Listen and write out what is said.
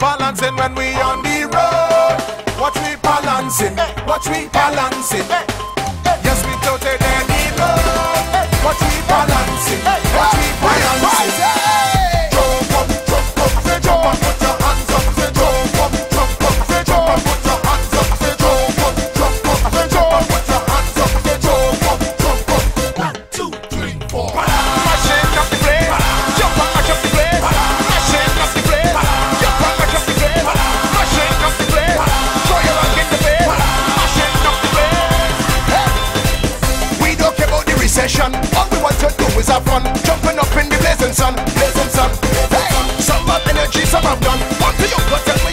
balancing when we on the road. Watch we balancing, watch we balancing. Yes, we totally the road. Watch we balancing, watch we balancing. Jump up, jump up, jump up, put your hands up. Jump up, jump up, jump up, put your hands up. Jump up, jump up, jump up, put your hands up. Jump up, jump up. 1, 2, 3, 4. Mashing up the place, jump up, mash up the place. Mashing up the place, jump up, mash up the place. Mashing up the place, throw your rock in the face. Mashing up the place. Hey. We don't care about the recession. All we want to do is have fun. Jumping up in the blazing sun, blazing sun. Hey, some have energy, some have none. What do you got? Tell me